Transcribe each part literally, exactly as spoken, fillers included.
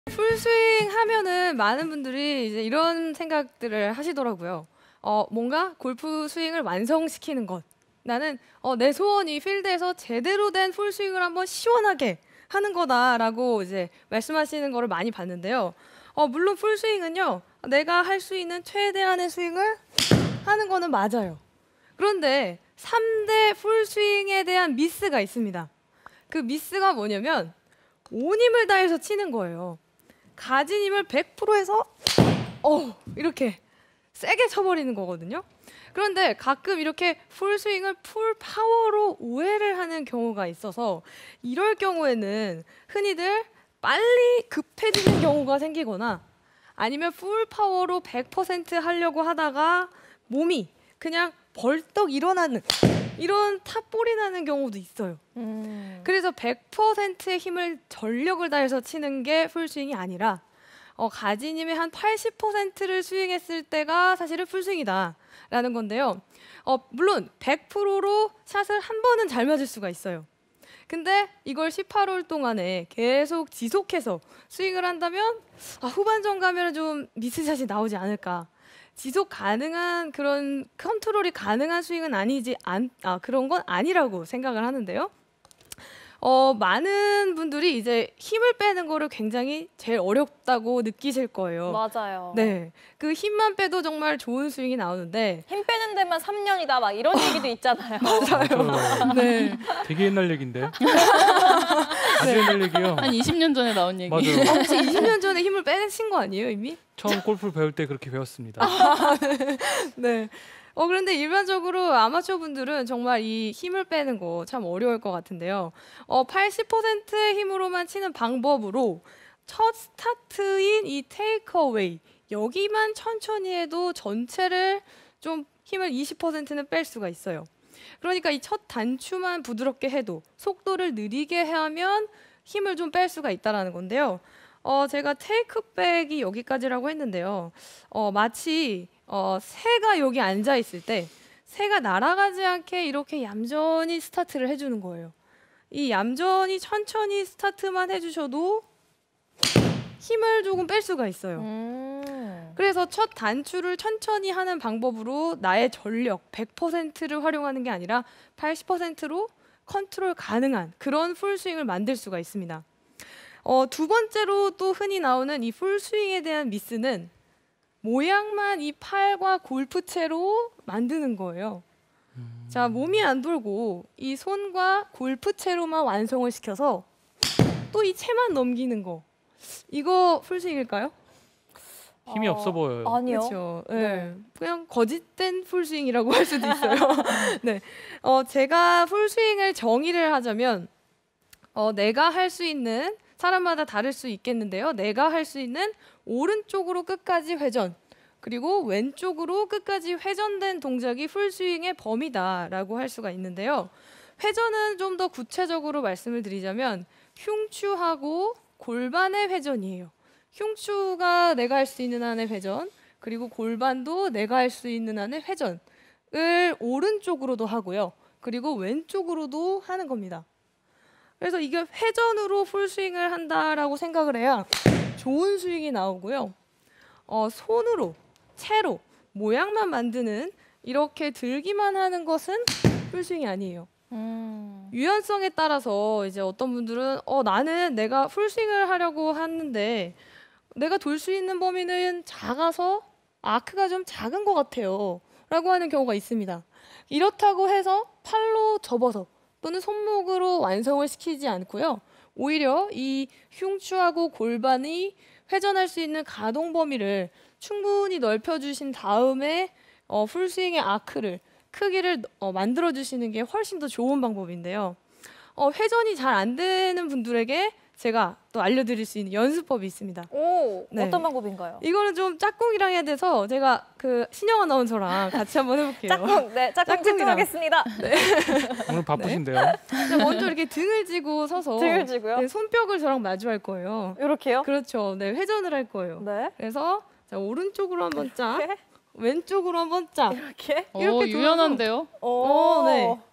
풀스윙 하면은 많은 분들이 이제 이런 생각들을 하시더라고요. 어, 뭔가 골프 스윙을 완성시키는 것. 나는 어, 내 소원이 필드에서 제대로 된 풀스윙을 한번 시원하게 하는 거다라고 이제 말씀하시는 거를 많이 봤는데요. 어, 물론 풀스윙은요, 내가 할 수 있는 최대한의 스윙을 하는 거는 맞아요. 그런데 삼 대 풀스윙에 대한 미스가 있습니다. 그 미스가 뭐냐면 온 힘을 다해서 치는 거예요. 가진 힘을 백 퍼센트 해서 어, 이렇게 세게 쳐버리는 거거든요. 그런데 가끔 이렇게 풀스윙을 풀 파워로 오해를 하는 경우가 있어서 이럴 경우에는 흔히들 빨리 급해지는 경우가 생기거나 아니면 풀 파워로 백 퍼센트 하려고 하다가 몸이 그냥 벌떡 일어나는 이런 탑볼이 나는 경우도 있어요. 음. 그래서 백 퍼센트의 힘을 전력을 다해서 치는 게 풀스윙이 아니라 어, 가진 힘의 한 팔십 퍼센트를 스윙했을 때가 사실은 풀스윙이다라는 건데요. 어, 물론 백 퍼센트로 샷을 한 번은 잘 맞을 수가 있어요. 근데 이걸 십팔 홀 동안에 계속 지속해서 스윙을 한다면 아, 후반전 가면 좀 미스샷이 나오지 않을까. 지속 가능한 그런 컨트롤이 가능한 스윙은 아니지 안, 아, 그런 건 아니라고 생각을 하는데요. 어, 많은 분들이 이제 힘을 빼는 거를 굉장히 제일 어렵다고 느끼실 거예요. 맞아요. 네, 그 힘만 빼도 정말 좋은 스윙이 나오는데 힘 빼는 데만 삼 년이다 막 이런 얘기도 있잖아요. 맞아요. 네, 되게 옛날 얘기인데. 아주 옛날 얘기요. 한 이십 년 전에 나온 얘기. 맞아요. 어, 혹시 이십 년 전에 힘을 빼신 거 아니에요 이미? 처음 골프를 배울 때 그렇게 배웠습니다. 아, 네. 네. 어, 그런데 일반적으로 아마추어 분들은 정말 이 힘을 빼는 거 참 어려울 것 같은데요. 어, 팔십 퍼센트의 힘으로만 치는 방법으로 첫 스타트인 이 테이크어웨이 여기만 천천히 해도 전체를 좀 힘을 이십 퍼센트는 뺄 수가 있어요. 그러니까 이 첫 단추만 부드럽게 해도 속도를 느리게 하면 힘을 좀 뺄 수가 있다는 건데요. 어, 제가 테이크백이 여기까지라고 했는데요. 어, 마치 어, 새가 여기 앉아 있을 때 새가 날아가지 않게 이렇게 얌전히 스타트를 해주는 거예요. 이 얌전히 천천히 스타트만 해주셔도 힘을 조금 뺄 수가 있어요. 음. 그래서 첫 단추를 천천히 하는 방법으로 나의 전력 백 퍼센트를 활용하는 게 아니라 팔십 퍼센트로 컨트롤 가능한 그런 풀스윙을 만들 수가 있습니다. 어, 두 번째로 또 흔히 나오는 이 풀스윙에 대한 미스는 모양만 이 팔과 골프채로 만드는 거예요. 음. 자, 몸이 안 돌고 이 손과 골프채로만 완성을 시켜서 또 이 채만 넘기는 거. 이거 풀스윙일까요? 힘이 어, 없어 보여요. 아니요. 그렇죠. 네. 네. 그냥 거짓된 풀스윙이라고 할 수도 있어요. 네. 어, 제가 풀스윙을 정의를 하자면 어, 내가 할 수 있는 사람마다 다를 수 있겠는데요. 내가 할 수 있는 오른쪽으로 끝까지 회전 그리고 왼쪽으로 끝까지 회전된 동작이 풀스윙의 범위다라고 할 수가 있는데요. 회전은 좀 더 구체적으로 말씀을 드리자면 흉추하고 골반의 회전이에요. 흉추가 내가 할 수 있는 한의 회전 그리고 골반도 내가 할 수 있는 한의 회전을 오른쪽으로도 하고요. 그리고 왼쪽으로도 하는 겁니다. 그래서 이게 회전으로 풀스윙을 한다라고 생각을 해야 좋은 스윙이 나오고요. 어, 손으로, 채로 모양만 만드는 이렇게 들기만 하는 것은 풀스윙이 아니에요. 음. 유연성에 따라서 이제 어떤 분들은 어, 나는 내가 풀스윙을 하려고 하는데 내가 돌 수 있는 범위는 작아서 아크가 좀 작은 것 같아요. 라고 하는 경우가 있습니다. 이렇다고 해서 팔로 접어서 또는 손목으로 완성을 시키지 않고요. 오히려 이 흉추하고 골반이 회전할 수 있는 가동 범위를 충분히 넓혀주신 다음에 어, 풀스윙의 아크를 크기를 어, 만들어주시는 게 훨씬 더 좋은 방법인데요. 어, 회전이 잘 안 되는 분들에게 제가 또 알려드릴 수 있는 연습법이 있습니다. 오, 네. 어떤 방법인가요? 이거는 좀 짝꿍이랑 해야 돼서 제가 그 신영 아나운서랑 같이 한번 해볼게요. 짝꿍, 네, 짝꿍 집중하겠습니다. 네. 오늘 바쁘신데요. 네. 먼저 이렇게 등을 쥐고 서서 등을 쥐고요? 네, 손뼉을 저랑 마주할 거예요. 이렇게요? 그렇죠. 네, 회전을 할 거예요. 네. 그래서 자, 오른쪽으로 한번 짝, 이렇게? 왼쪽으로 한번 짝. 이렇게? 이렇게 오, 유연한데요? 오, 네.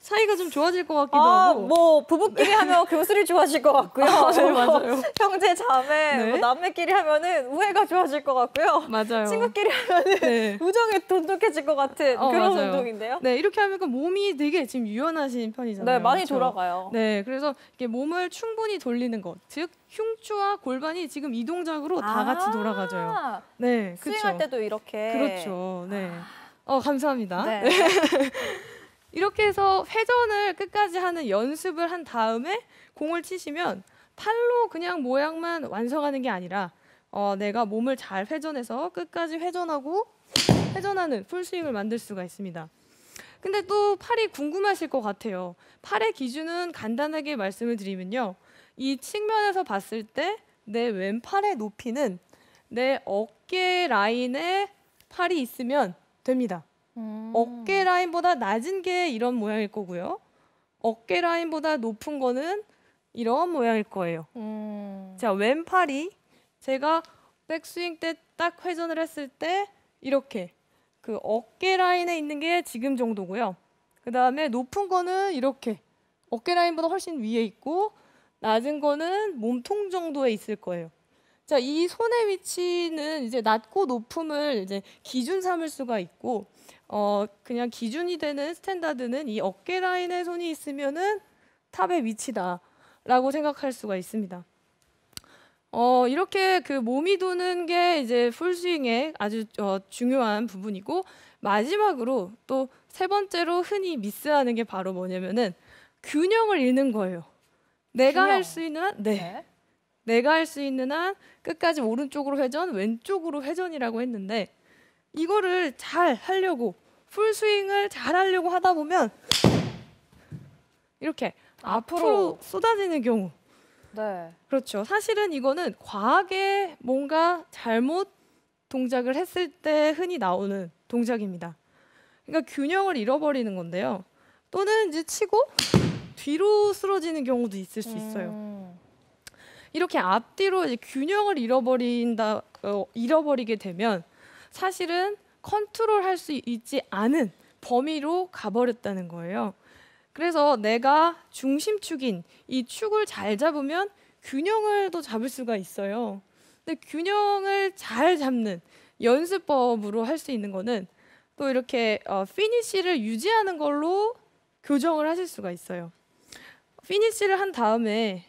사이가 좀 좋아질 것 같기도 아, 하고. 뭐 부부끼리 하면 교술이 좋아질 것 같고요. 아, 네, 뭐 맞아요. 형제, 자매, 네. 뭐 남매끼리 하면은 우애가 좋아질 것 같고요. 맞아요. 친구끼리 하면은 네. 우정이 돈독해질 것 같은 어, 그런 맞아요. 운동인데요. 네, 이렇게 하면 몸이 되게 지금 유연하신 편이잖아요. 네, 많이 그렇죠? 돌아가요. 네, 그래서 이게 몸을 충분히 돌리는 것, 즉 흉추와 골반이 지금 이 동작으로 다 같이 돌아가져요. 아, 네, 그렇죠. 스윙할 때도 이렇게. 그렇죠. 네. 어, 감사합니다. 네. 이렇게 해서 회전을 끝까지 하는 연습을 한 다음에 공을 치시면 팔로 그냥 모양만 완성하는 게 아니라 어, 내가 몸을 잘 회전해서 끝까지 회전하고 회전하는 풀스윙을 만들 수가 있습니다. 근데 또 팔이 궁금하실 것 같아요. 팔의 기준은 간단하게 말씀을 드리면요. 이 측면에서 봤을 때 내 왼팔의 높이는 내 어깨 라인에 팔이 있으면 됩니다. 음. 어깨 라인보다 낮은 게 이런 모양일 거고요. 어깨 라인보다 높은 거는 이런 모양일 거예요. 음. 자, 왼팔이 제가 백스윙 때 딱 회전을 했을 때 이렇게 그 어깨 라인에 있는 게 지금 정도고요. 그 다음에 높은 거는 이렇게 어깨 라인보다 훨씬 위에 있고 낮은 거는 몸통 정도에 있을 거예요. 자, 이 손의 위치는 이제 낮고 높음을 이제 기준 삼을 수가 있고 어 그냥 기준이 되는 스탠다드는 이 어깨 라인에 손이 있으면은 탑의 위치다라고 생각할 수가 있습니다. 어 이렇게 그 몸이 도는 게 이제 풀스윙의 아주 어, 중요한 부분이고 마지막으로 또 세 번째로 흔히 미스하는 게 바로 뭐냐면은 균형을 잃는 거예요. 내가 균형. 할 수 있는 한, 네. 네. 내가 할 수 있는 한 끝까지 오른쪽으로 회전, 왼쪽으로 회전이라고 했는데 이거를 잘 하려고 풀스윙을 잘 하려고 하다 보면 이렇게 앞으로, 앞으로. 쏟아지는 경우. 네. 그렇죠. 사실은 이거는 과하게 뭔가 잘못 동작을 했을 때 흔히 나오는 동작입니다. 그러니까 균형을 잃어버리는 건데요. 또는 이제 치고 뒤로 쓰러지는 경우도 있을 수 있어요. 음. 이렇게 앞뒤로 이제 균형을 잃어버린다, 어, 잃어버리게 되면 사실은 컨트롤할 수 있지 않은 범위로 가버렸다는 거예요. 그래서 내가 중심축인 이 축을 잘 잡으면 균형을 또 잡을 수가 있어요. 근데 균형을 잘 잡는 연습법으로 할 수 있는 거는 또 이렇게 어, 피니쉬를 유지하는 걸로 교정을 하실 수가 있어요. 피니쉬를 한 다음에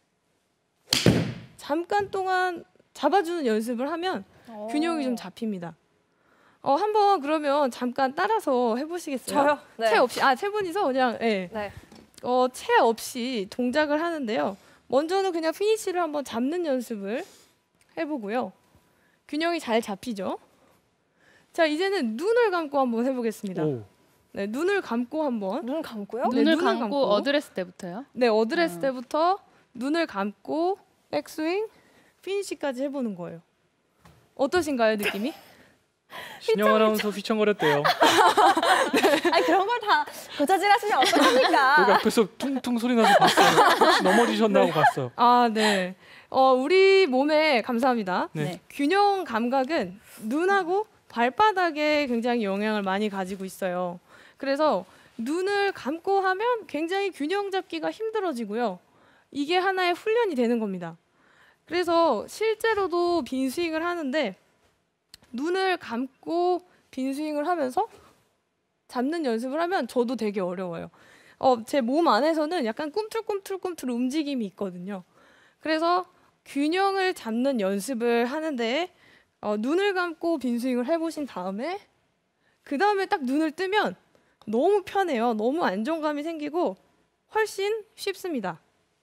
잠깐 동안 잡아주는 연습을 하면 균형이 좀 잡힙니다. 어, 한번 그러면 잠깐 따라서 해보시겠어요? 저요? 네. 채 없이, 아, 세 분이서 그냥, 예. 네. 어, 채 없이 동작을 하는데요. 먼저는 그냥 피니쉬를 한번 잡는 연습을 해보고요. 균형이 잘 잡히죠? 자, 이제는 눈을 감고 한번 해보겠습니다. 오. 네, 눈을 감고 한번. 눈 감고요? 네, 눈을 눈을 감고, 감고. 어드레스 때부터요? 네, 어드레스 음. 때부터 눈을 감고 백스윙, 피니쉬까지 해보는 거예요. 어떠신가요, 느낌이? 신영 아나운서 휘청거렸대요. 아니 그런 걸 다 고자질하시면 여기 어떡합니까? 앞에서 퉁퉁 소리 나서 봤어요. 혹시 넘어지셨나 하고 봤어요. 아, 네. 어, 우리 몸에 감사합니다. 네. 네. 균형 감각은 눈하고 발바닥에 굉장히 영향을 많이 가지고 있어요. 그래서 눈을 감고 하면 굉장히 균형 잡기가 힘들어지고요. 이게 하나의 훈련이 되는 겁니다. 그래서 실제로도 빈스윙을 하는데 눈을 감고 빈스윙을 하면서 잡는 연습을 하면 저도 되게 어려워요. 어, 제 몸 안에서는 약간 꿈틀꿈틀꿈틀 움직임이 있거든요. 그래서 균형을 잡는 연습을 하는데 어, 눈을 감고 빈스윙을 해보신 다음에 그 다음에 딱 눈을 뜨면 너무 편해요. 너무 안정감이 생기고 훨씬 쉽습니다.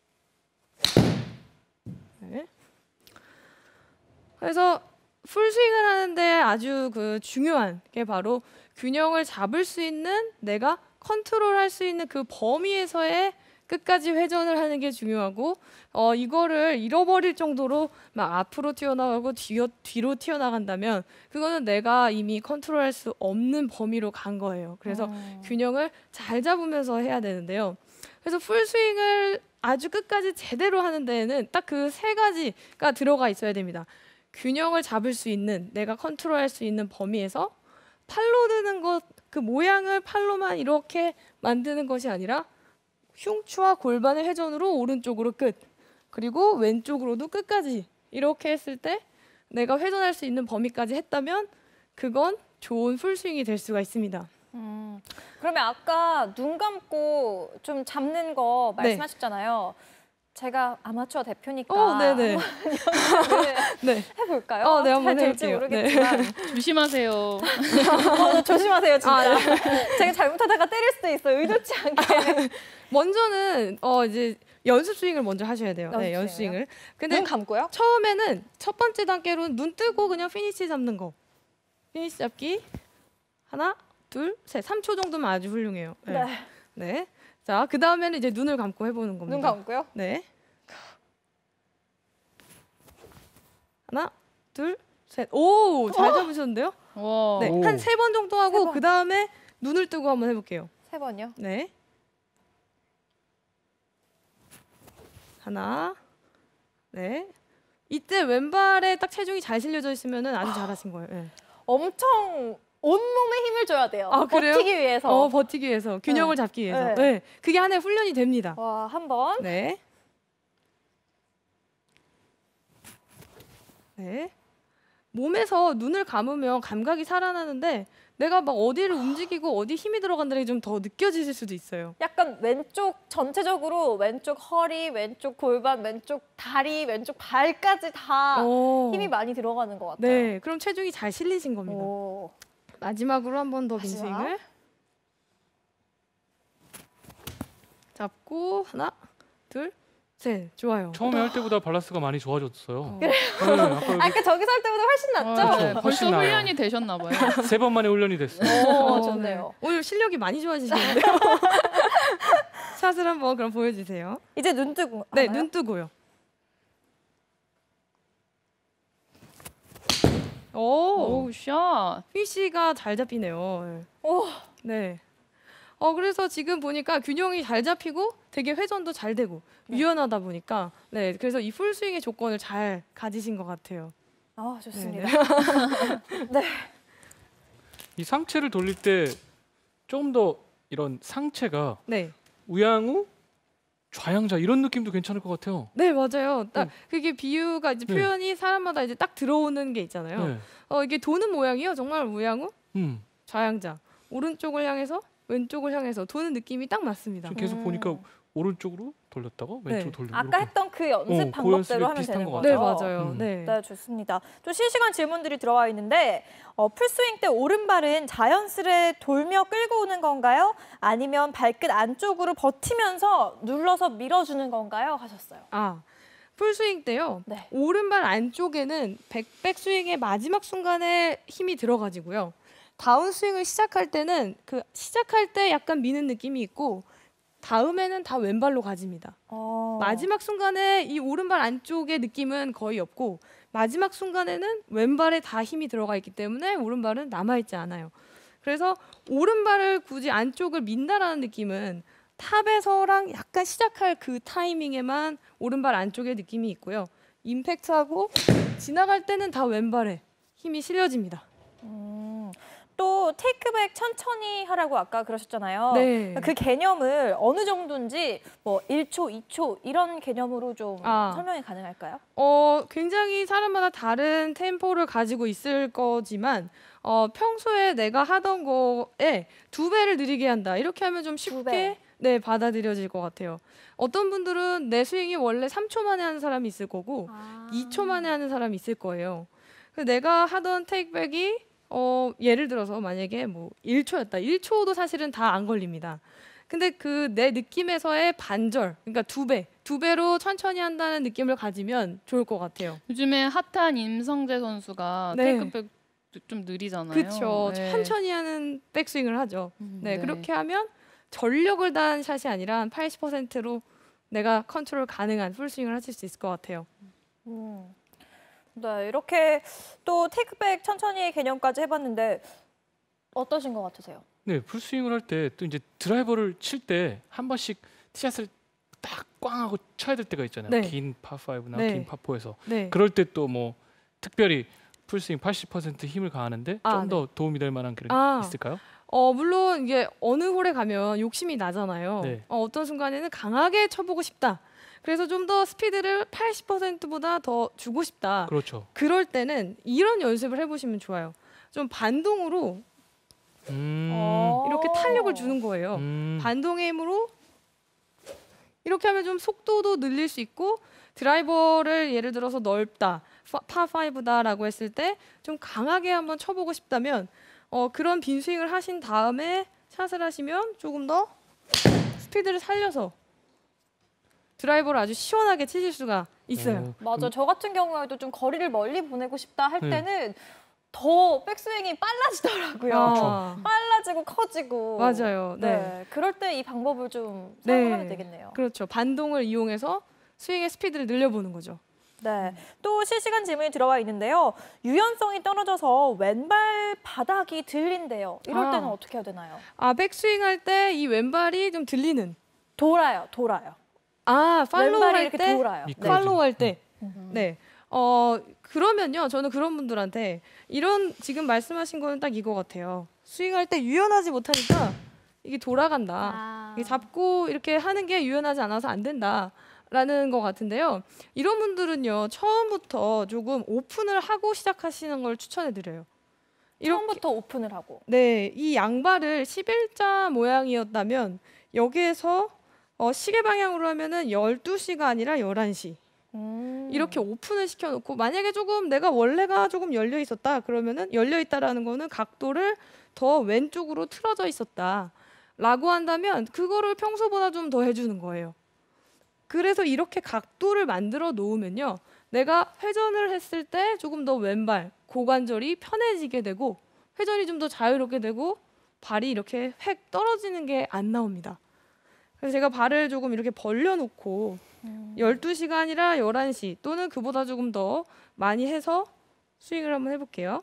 네. 그래서 풀스윙을 하는데 아주 그 중요한 게 바로 균형을 잡을 수 있는 내가 컨트롤할 수 있는 그 범위에서의 끝까지 회전을 하는 게 중요하고 어, 이거를 잃어버릴 정도로 막 앞으로 튀어나가고 뒤로, 뒤로 튀어나간다면 그거는 내가 이미 컨트롤할 수 없는 범위로 간 거예요. 그래서 음. 균형을 잘 잡으면서 해야 되는데요. 그래서 풀스윙을 아주 끝까지 제대로 하는 데에는 딱 그 세 가지가 들어가 있어야 됩니다. 균형을 잡을 수 있는 내가 컨트롤할 수 있는 범위에서 팔로 드는 것 그 모양을 팔로만 이렇게 만드는 것이 아니라 흉추와 골반의 회전으로 오른쪽으로 끝. 그리고 왼쪽으로도 끝까지 이렇게 했을 때 내가 회전할 수 있는 범위까지 했다면 그건 좋은 풀스윙이 될 수가 있습니다. 음, 그러면 아까 눈 감고 좀 잡는 거 네. 말씀하셨잖아요. 제가 아마추어 대표니까 어, 네네. 연습을 네. 해볼까요? 어, 네, 한번 잘 될지 해볼게요. 모르겠지만 조심하세요. 어, 조심하세요, 진짜. 아, 제가 잘못하다가 때릴 수도 있어요, 의도치 않게. 먼저는 어 이제 연습 스윙을 먼저 하셔야 돼요. 네, 연습 연습 스윙이요? 스윙을. 근데 눈 감고요? 처음에는 첫 번째 단계로는 눈 뜨고 그냥 피니시 잡는 거. 피니시 잡기. 하나, 둘, 셋. 삼 초 정도면 아주 훌륭해요. 네. 네. 네. 자, 그 다음에는 이제 눈을 감고 해보는 겁니다. 눈 감고요? 네. 하나, 둘, 셋. 오, 잘 잡으셨는데요? 와. 네, 오. 한 세 번 정도 세 하고 번. 그 다음에 눈을 뜨고 한번 해볼게요. 세 번이요? 네. 하나. 네. 이때 왼발에 딱 체중이 잘 실려져 있으면 아주 잘하신 거예요. 네. 엄청 온몸에 힘을 줘야 돼요. 아, 그래요? 버티기 위해서. 어, 버티기 위해서, 균형을 잡기 위해서. 네. 네. 그게 하나의 훈련이 됩니다. 와, 한 번. 네. 네. 몸에서 눈을 감으면 감각이 살아나는데 내가 막 어디를 움직이고 어디 힘이 들어간다는 게 좀 더 느껴지실 수도 있어요. 약간 왼쪽 전체적으로 왼쪽 허리, 왼쪽 골반, 왼쪽 다리, 왼쪽 발까지 다 어. 힘이 많이 들어가는 것 같아요. 네, 그럼 체중이 잘 실리신 겁니다. 오. 마지막으로 한 번 더 마지막. 빈스윙을 잡고 하나, 둘, 셋. 좋아요. 처음에 할 때보다 밸런스가 많이 좋아졌어요. 어. 네, 아까 아까 저기서 할 때보다 훨씬 낫죠? 그렇죠. 네, 훨씬 벌써 나아요. 훈련이 되셨나 봐요. 세 번 만에 훈련이 됐어요. 오, 어, 좋네요. 네. 오늘 실력이 많이 좋아지시는데요. 샷을 한번 그럼 보여주세요. 이제 눈 뜨고 네, 하나요? 눈 뜨고요. 오, 오, 샷. 휘 씨가 잘 잡히네요. 오. 네. 어 그래서 지금 보니까 균형이 잘 잡히고 되게 회전도 잘 되고 유연하다 보니까 네 그래서 이 풀스윙의 조건을 잘 가지신 것 같아요. 아, 좋습니다. 네. 이 상체를 돌릴 때 좀 더 이런 상체가 네. 우양우, 좌양자 이런 느낌도 괜찮을 것 같아요. 네 맞아요. 딱 어. 그게 비유가 이제 네. 표현이 사람마다 이제 딱 들어오는 게 있잖아요. 네. 어 이게 도는 모양이요. 정말 우양우, 음. 좌양자, 오른쪽을 향해서 왼쪽을 향해서 도는 느낌이 딱 맞습니다. 지금 계속 음. 보니까 오른쪽으로 돌렸다가 왼쪽으로 네. 돌리고 아까 이렇게. 했던 그 연습 어, 그 연습이 방법대로 하면 비슷한 되는 것 거죠? 네 맞아요. 음. 네. 네, 좋습니다. 또 실시간 질문들이 들어와 있는데 어, 풀스윙 때 오른발은 자연스레 돌며 끌고 오는 건가요? 아니면 발끝 안쪽으로 버티면서 눌러서 밀어주는 건가요? 하셨어요. 아 풀스윙 때요. 네. 오른발 안쪽에는 백백 스윙의 마지막 순간에 힘이 들어가지고요. 다운 스윙을 시작할 때는 그 시작할 때 약간 미는 느낌이 있고 다음에는 다 왼발로 가집니다. 어. 마지막 순간에 이 오른발 안쪽의 느낌은 거의 없고 마지막 순간에는 왼발에 다 힘이 들어가 있기 때문에 오른발은 남아있지 않아요. 그래서 오른발을 굳이 안쪽을 민다라는 느낌은 탑에서랑 약간 시작할 그 타이밍에만 오른발 안쪽의 느낌이 있고요. 임팩트하고 지나갈 때는 다 왼발에 힘이 실려집니다. 음, 또 테이크백 천천히 하라고 아까 그러셨잖아요. 네. 그 개념을 어느 정도인지 뭐 일 초, 이 초 이런 개념으로 좀 아. 설명이 가능할까요? 어, 굉장히 사람마다 다른 템포를 가지고 있을 거지만 어, 평소에 내가 하던 거에 두 배를 느리게 한다. 이렇게 하면 좀 배. 쉽게 네, 받아들여질 것 같아요. 어떤 분들은 내 스윙이 원래 삼 초 만에 하는 사람이 있을 거고 아. 이 초 만에 하는 사람이 있을 거예요. 그래서 내가 하던 테이크백이 어, 예를 들어서 만약에 뭐 일 초였다. 일 초도 사실은 다 안 걸립니다. 근데 그 내 느낌에서의 반절, 그러니까 두 배, 두 배로 천천히 한다는 느낌을 가지면 좋을 것 같아요. 요즘에 핫한 임성재 선수가 네. 테이크백 좀 느리잖아요. 그렇죠. 네. 천천히 하는 백스윙을 하죠. 음, 네, 그렇게 하면 전력을 다한 샷이 아니라 한 팔십 퍼센트로 내가 컨트롤 가능한 풀스윙을 하실 수 있을 것 같아요. 음. 네, 이렇게 또 테이크백 천천히의 개념까지 해봤는데 어떠신 것 같으세요? 네, 풀스윙을 할 때 또 이제 드라이버를 칠 때 한 번씩 티샷을 딱 꽝 하고 쳐야 될 때가 있잖아요. 네. 긴 파오나 네. 긴 파포에서. 네. 그럴 때 또 뭐 특별히 풀스윙 팔십 퍼센트 힘을 가하는데 아, 좀 더 도움이 될 만한 그런 아. 게 있을까요? 어, 물론 이게 어느 홀에 가면 욕심이 나잖아요. 네. 어, 어떤 순간에는 강하게 쳐보고 싶다. 그래서 좀 더 스피드를 팔십 퍼센트보다 더 주고 싶다. 그렇죠. 그럴 때는 이런 연습을 해보시면 좋아요. 좀 반동으로 음. 어. 이렇게 탄력을 주는 거예요. 음. 반동의 힘으로 이렇게 하면 좀 속도도 늘릴 수 있고 드라이버를 예를 들어서 넓다, 파오다라고 했을 때 좀 강하게 한번 쳐보고 싶다면 어, 그런 빈 스윙을 하신 다음에 샷을 하시면 조금 더 스피드를 살려서 드라이버를 아주 시원하게 치실 수가 있어요. 어, 맞아. 저 같은 경우에도 좀 거리를 멀리 보내고 싶다 할 네. 때는 더 백스윙이 빨라지더라고요. 아, 빨라지고 커지고. 맞아요. 네. 네. 그럴 때 이 방법을 좀 네. 사용하면 되겠네요. 그렇죠. 반동을 이용해서 스윙의 스피드를 늘려보는 거죠. 네. 또 실시간 질문이 들어와 있는데요. 유연성이 떨어져서 왼발 바닥이 들린대요. 이럴 아. 때는 어떻게 해야 되나요? 아, 백스윙 할 때 이 왼발이 좀 들리는. 돌아요. 돌아요. 아, 팔로우 왼발이 할 이렇게 때, 돌아요. 미끄러지- 네. 팔로우 할 때. 음. 네. 어, 그러면요. 저는 그런 분들한테 이런 지금 말씀하신 거는 딱 이거 같아요. 스윙할 때 유연하지 못하니까 이게 돌아간다. 아. 이게 잡고 이렇게 하는 게 유연하지 않아서 안 된다라는 것 같은데요. 이런 분들은요. 처음부터 조금 오픈을 하고 시작하시는 걸 추천해 드려요. 이렇게 처음부터 오픈을 하고. 네, 이 양발을 십일자 모양이었다면 여기에서 어, 시계 방향으로 하면은 열두 시가 아니라 열한 시. 음. 이렇게 오픈을 시켜놓고 만약에 조금 내가 원래가 조금 열려 있었다 그러면은 열려 있다라는 거는 각도를 더 왼쪽으로 틀어져 있었다라고 한다면 그거를 평소보다 좀 더 해주는 거예요. 그래서 이렇게 각도를 만들어 놓으면요, 내가 회전을 했을 때 조금 더 왼발 고관절이 편해지게 되고 회전이 좀 더 자유롭게 되고 발이 이렇게 획 떨어지는 게 안 나옵니다. 그래서 제가 발을 조금 이렇게 벌려놓고 음. 열두 시가 아니라 열한 시 또는 그보다 조금 더 많이 해서 스윙을 한번 해볼게요.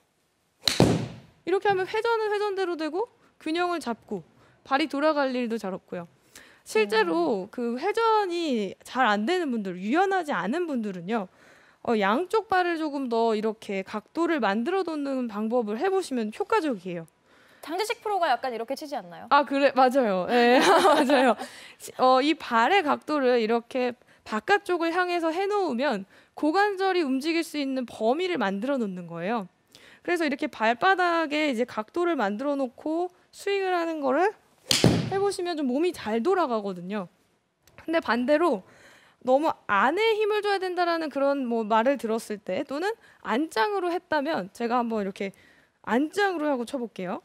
이렇게 하면 회전은 회전대로 되고 균형을 잡고 발이 돌아갈 일도 잘 없고요. 실제로 그 회전이 잘 안 되는 분들, 유연하지 않은 분들은요, 어, 양쪽 발을 조금 더 이렇게 각도를 만들어 놓는 방법을 해보시면 효과적이에요. 장재식 프로가 약간 이렇게 치지 않나요? 아, 그래, 맞아요. 예, 맞아요. 어, 이 발의 각도를 이렇게 바깥쪽을 향해서 해놓으면 고관절이 움직일 수 있는 범위를 만들어 놓는 거예요. 그래서 이렇게 발바닥에 이제 각도를 만들어 놓고 스윙을 하는 거를 해보시면 좀 몸이 잘 돌아가거든요. 근데 반대로 너무 안에 힘을 줘야 된다라는 그런 뭐 말을 들었을 때 또는 안짱으로 했다면 제가 한번 이렇게 안짱으로 하고 쳐볼게요.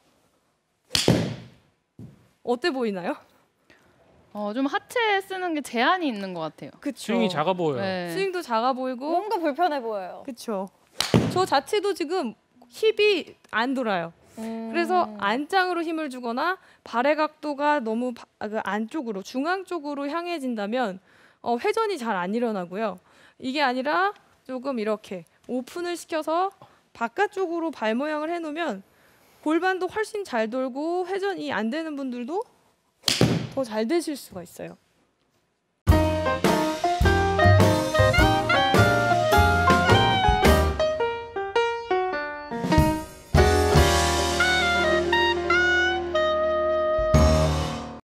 어때 보이나요? 어, 좀 하체 쓰는 게 제한이 있는 것 같아요. 그쵸. 스윙이 작아 보여요. 네. 스윙도 작아 보이고, 뭔가 불편해 보여요. 그쵸. 저 자체도 지금 힙이 안 돌아요. 음. 그래서 안짱으로 힘을 주거나 발의 각도가 너무 바, 아, 그 안쪽으로 중앙 쪽으로 향해진다면 어, 회전이 잘 안 일어나고요. 이게 아니라 조금 이렇게 오픈을 시켜서 바깥쪽으로 발 모양을 해놓으면 골반도 훨씬 잘 돌고 회전이 안 되는 분들도 더 잘 되실 수가 있어요.